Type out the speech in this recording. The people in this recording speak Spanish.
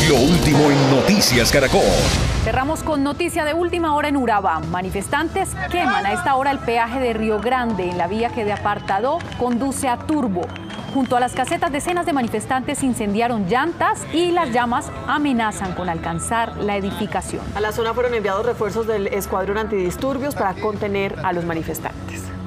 Lo último en Noticias Caracol. Cerramos con noticia de última hora en Urabá. Manifestantes queman a esta hora el peaje de Río Grande en la vía que de Apartadó conduce a Turbo. Junto a las casetas, decenas de manifestantes incendiaron llantas y las llamas amenazan con alcanzar la edificación. A la zona fueron enviados refuerzos del Escuadrón Antidisturbios para contener a los manifestantes.